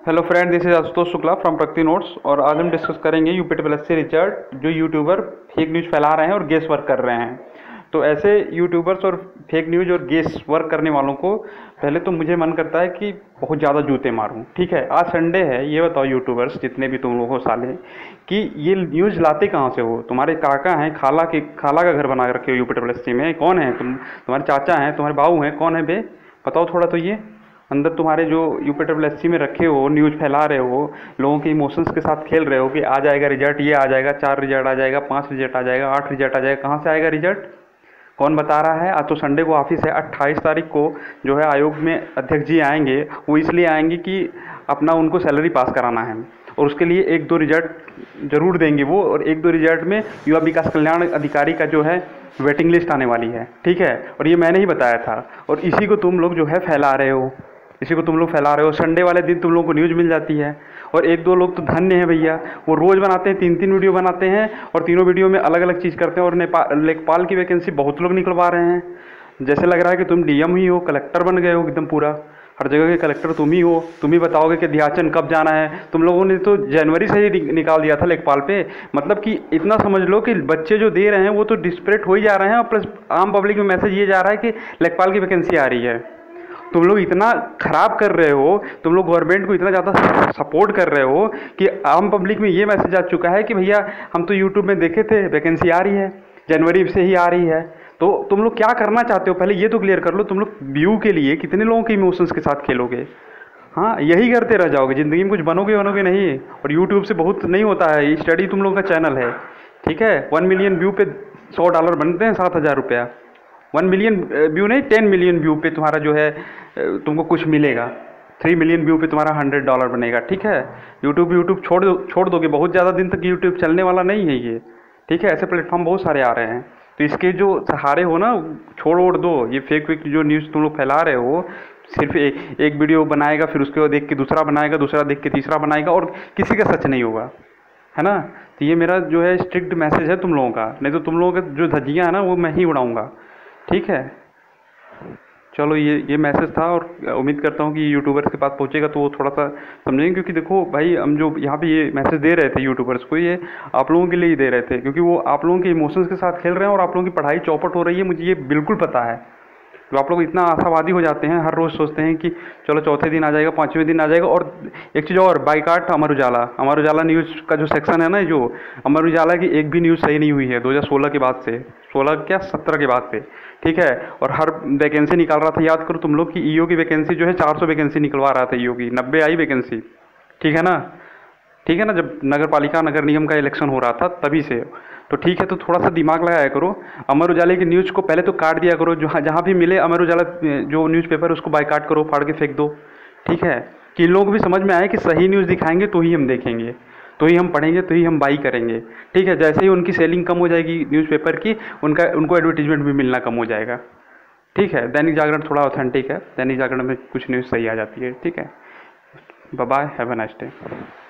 Hello friend, this is Ashutosh Shukla from Pragati notes. और आज हम डिस्कस करेंगे यूपीपीएससी रिजल्ट जो यूट्यूबर फेक न्यूज़ फैला रहे हैं और गेस वर्क कर रहे हैं। तो ऐसे यूट्यूबर्स और फेक न्यूज़ और गेस वर्क करने वालों को पहले तो मुझे मन करता है कि बहुत ज़्यादा जूते मारूं। ठीक है, आज संडे है, ये बताओ यूट्यूबर्स जितने भी तुम लोग हो साले कि ये न्यूज़ लाते कहाँ से हो? तुम्हारे काका हैं, खाला का घर बना के रखे हो यूपीपीएससी में? कौन है तुम्हारे चाचा हैं, तुम्हारे बाबू हैं, कौन है बे? बताओ थोड़ा तो। ये अंदर तुम्हारे जो यूपीपीएससी में रखे हो, न्यूज़ फैला रहे हो, लोगों के इमोशंस के साथ खेल रहे हो कि आ जाएगा रिजल्ट, ये आ जाएगा, 4 रिजल्ट आ जाएगा, 5 रिजल्ट आ जाएगा, 8 रिजल्ट आ जाएगा। कहाँ से आएगा रिजल्ट? कौन बता रहा है? आज तो संडे को ऑफिस है। 28 तारीख को जो है आयोग में अध्यक्ष जी आएंगे। वो इसलिए आएंगे कि अपना उनको सैलरी पास कराना है और उसके लिए 1-2 रिजल्ट जरूर देंगे वो। और 1-2 रिजल्ट में युवा विकास कल्याण अधिकारी का जो है वेटिंग लिस्ट आने वाली है। ठीक है, और ये मैंने ही बताया था और इसी को तुम लोग जो है फैला रहे हो, इसी को तुम लोग फैला रहे हो। संडे वाले दिन तुम लोगों को न्यूज़ मिल जाती है और 1-2 लोग तो धन्य हैं भैया, वो रोज़ बनाते हैं, 3-3 वीडियो बनाते हैं और तीनों वीडियो में अलग अलग चीज़ करते हैं। और लेखपाल की वैकेंसी बहुत लोग निकलवा रहे हैं। जैसे लग रहा है कि तुम डीएम ही हो, कलेक्टर बन गए हो एकदम पूरा। हर जगह के कलेक्टर तुम ही हो। तुम ही बताओगे कि ध्याचन कब जाना है। तुम लोगों ने तो जनवरी से ही निकाल दिया था लेखपाल पे। मतलब कि इतना समझ लो कि बच्चे जो दे रहे हैं वो तो डिस्परेट हो ही जा रहे हैं और प्लस आम पब्लिक में मैसेज ये जा रहा है कि लेखपाल की वैकेंसी आ रही है। तुम लोग इतना खराब कर रहे हो, तुम लोग गवर्नमेंट को इतना ज़्यादा सपोर्ट कर रहे हो कि आम पब्लिक में ये मैसेज आ चुका है कि भैया हम तो यूट्यूब में देखे थे वैकेंसी आ रही है, जनवरी से ही आ रही है। तो तुम लोग क्या करना चाहते हो पहले ये तो क्लियर कर लो। तुम लोग व्यू के लिए कितने लोगों के इमोशंस के साथ खेलोगे? हाँ, यही करते रह जाओगे, ज़िंदगी में कुछ बनोगे नहीं। और यूट्यूब से बहुत नहीं होता है, स्टडी तुम लोगों का चैनल है। ठीक है, 1 मिलियन व्यू पे $100 बनते हैं, 7,000 रुपया। 1 मिलियन व्यू नहीं, 10 मिलियन व्यू पे तुम्हारा जो है तुमको कुछ मिलेगा। 3 मिलियन व्यू पे तुम्हारा $100 बनेगा। ठीक है, यूट्यूब छोड़ दोगे। बहुत ज़्यादा दिन तक यूट्यूब चलने वाला नहीं है ये। ठीक है, ऐसे प्लेटफॉर्म बहुत सारे आ रहे हैं, तो इसके जो सहारे हो ना, छोड़ दो। ये फेक जो न्यूज़ तुम लोग फैला रहे हो, सिर्फ एक वीडियो बनाएगा, फिर उसके देख के दूसरा बनाएगा, दूसरा देख के तीसरा बनाएगा और किसी का सच नहीं होगा, है ना। तो ये मेरा जो है स्ट्रिक्ट मैसेज है तुम लोगों का, नहीं तो तुम लोगों का जो धज्जियाँ है ना वो मैं ही उड़ाऊँगा। ठीक है, चलो ये मैसेज था और उम्मीद करता हूँ कि यूट्यूबर्स के पास पहुँचेगा तो वो थोड़ा सा समझेंगे। क्योंकि देखो भाई, हम जो यहाँ पे ये मैसेज दे रहे थे यूट्यूबर्स को, ये आप लोगों के लिए ही दे रहे थे, क्योंकि वो आप लोगों के इमोशंस के साथ खेल रहे हैं और आप लोगों की पढ़ाई चौपट हो रही है, मुझे ये बिल्कुल पता है। तो आप लोग इतना आशावादी हो जाते हैं, हर रोज़ सोचते हैं कि चलो चौथे दिन आ जाएगा, 5वें दिन आ जाएगा। और एक चीज़ और, बाइकाट अमर उजाला न्यूज़ का जो सेक्शन है ना, जो अमर उजाला की एक भी न्यूज़ सही नहीं हुई है 2016 के बाद से, 16 क्या 17 के बाद से। ठीक है, और हर वैकेंसी निकाल रहा था। याद करो तुम लोग की ईओ की वैकेंसी जो है 400 वैकेंसी निकलवा रहा था ईओ की, 90 आई वैकेंसी। ठीक है ना, ठीक है ना, जब नगर निगम का इलेक्शन हो रहा था तभी से। तो ठीक है, तो थोड़ा सा दिमाग लगाया करो। अमर उजाले की न्यूज़ को पहले तो काट दिया करो, जहाँ भी मिले अमर उजाला जो न्यूज़पेपर उसको बायकाट करो, फाड़ के फेंक दो। ठीक है, कि इन लोगों को भी समझ में आए कि सही न्यूज़ दिखाएंगे तो ही हम देखेंगे, तो ही हम पढ़ेंगे, तो ही हम बाई करेंगे। ठीक है, जैसे ही उनकी सेलिंग कम हो जाएगी न्यूज़पेपर की, उनको एडवर्टीजमेंट भी मिलना कम हो जाएगा। ठीक है, दैनिक जागरण थोड़ा ऑथेंटिक है, दैनिक जागरण में कुछ न्यूज़ सही आ जाती है। ठीक है, bye bye, have a nice day.